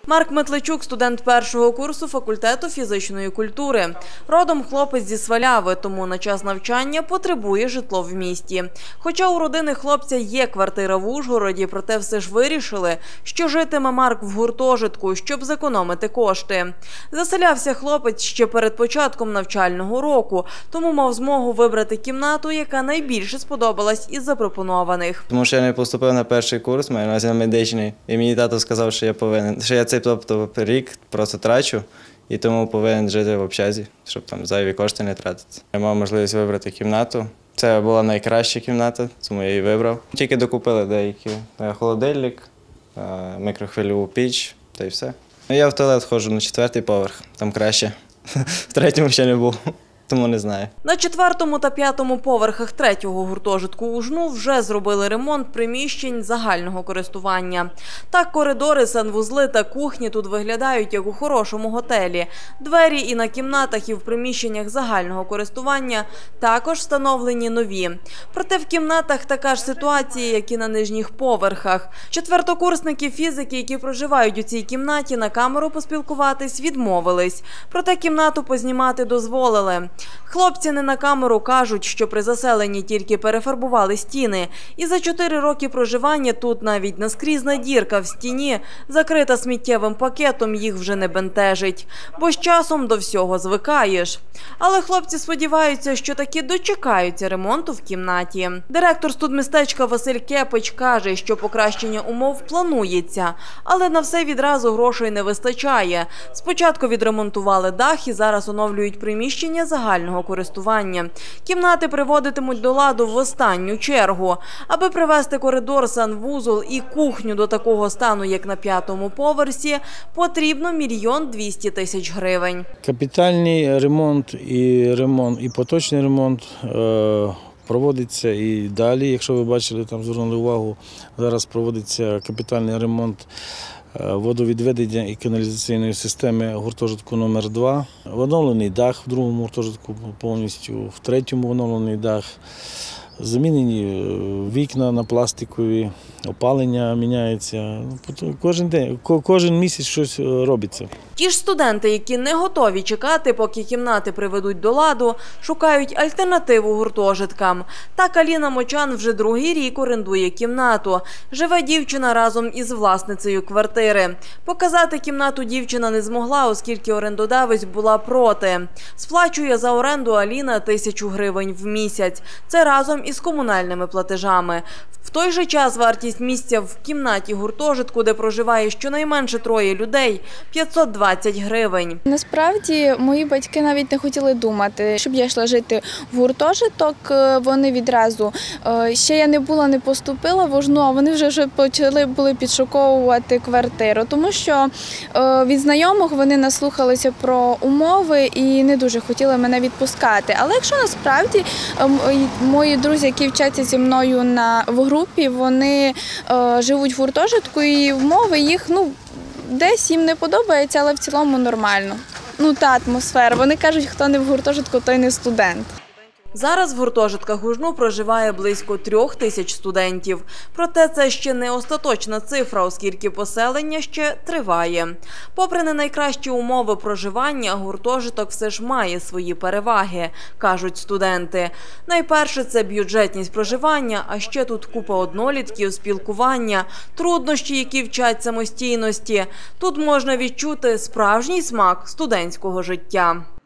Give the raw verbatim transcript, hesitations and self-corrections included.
Марк Метличук – студент першого курсу факультету фізичної культури. Родом хлопець зі Сваляви, тому на час навчання потребує житло в місті. Хоча у родини хлопця є квартира в Ужгороді, проте все ж вирішили, що житиме Марк в гуртожитку, щоб зекономити кошти. Заселявся хлопець ще перед початком навчального року, тому мав змогу вибрати кімнату, яка найбільше сподобалась із запропонованих. Тому що я не поступив на перший курс, маю на увазі на медичний, і мені тато сказав, що я повинен, що я цей тобто, рік просто трачу, і тому повинен жити в общазі, щоб там зайві кошти не тратити. Я мав можливість вибрати кімнату. Це була найкраща кімната, тому я її вибрав. Тільки докупили деякі холодильник, мікрохвильову піч та й все. Я в туалет ходжу на четвертий поверх, там краще. В третьому ще не був. Тому не знаю. На четвертому та п'ятому поверхах третього гуртожитку УЖНУ вже зробили ремонт приміщень загального користування. Так, коридори, санвузли та кухні тут виглядають, як у хорошому готелі. Двері і на кімнатах, і в приміщеннях загального користування також встановлені нові. Проте в кімнатах така ж ситуація, як і на нижніх поверхах. Четвертокурсники фізики, які проживають у цій кімнаті, на камеру поспілкуватись відмовились. Проте кімнату познімати дозволили. Хлопці не на камеру кажуть, що при заселенні тільки перефарбували стіни. І за чотири роки проживання тут навіть наскрізна дірка в стіні, закрита сміттєвим пакетом, їх вже не бентежить. Бо з часом до всього звикаєш. Але хлопці сподіваються, що таки дочекаються ремонту в кімнаті. Директор студмістечка Василь Кепич каже, що покращення умов планується. Але на все відразу грошей не вистачає. Спочатку відремонтували дах і зараз оновлюють приміщення загального користування. Кімнати приводитимуть до ладу в останню чергу. Аби привести коридор, санвузол і кухню до такого стану, як на п'ятому поверсі, потрібно мільйон двісті тисяч гривень. Капітальний ремонт і ремонт, і поточний ремонт е проводиться і далі. Якщо ви бачили, там звернули увагу, зараз проводиться капітальний ремонт водовідведення і каналізаційної системи гуртожитку номер два. Оновлений дах в другому гуртожитку повністю, в третьому оновлений дах. Замінені вікна на пластикові, опалення міняється. Кожен день, кожен місяць щось робиться. Ті ж студенти, які не готові чекати, поки кімнати приведуть до ладу, шукають альтернативу гуртожиткам. Так Аліна Мочан вже другий рік орендує кімнату. Живе дівчина разом із власницею квартири. Показати кімнату дівчина не змогла, оскільки орендодавець була проти. Сплачує за оренду Аліна тисячу гривень в місяць. Це разом із комунальними платежами. В той же час вартість місця в кімнаті гуртожитку, де проживає щонайменше троє людей – п'ятсот двадцять гривень. Насправді, мої батьки навіть не хотіли думати, щоб я йшла жити в гуртожиток. Вони відразу, ще я не була, не поступила в УЖНУ, а вони вже почали були підшуковувати квартиру. Тому що від знайомих вони наслухалися про умови і не дуже хотіли мене відпускати. Але якщо насправді мої друзі, які вчаться зі мною на, в групі, вони е, живуть в гуртожитку і умови їх, ну, десь їм не подобається, але в цілому нормально. Ну, та атмосфера. Вони кажуть, хто не в гуртожитку, той не студент. Зараз в гуртожитках УЖНУ проживає близько трьох тисяч студентів. Проте це ще не остаточна цифра, оскільки поселення ще триває. Попри не найкращі умови проживання, гуртожиток все ж має свої переваги, кажуть студенти. Найперше – це бюджетність проживання, а ще тут купа однолітків, спілкування, труднощі, які вчать самостійності. Тут можна відчути справжній смак студентського життя.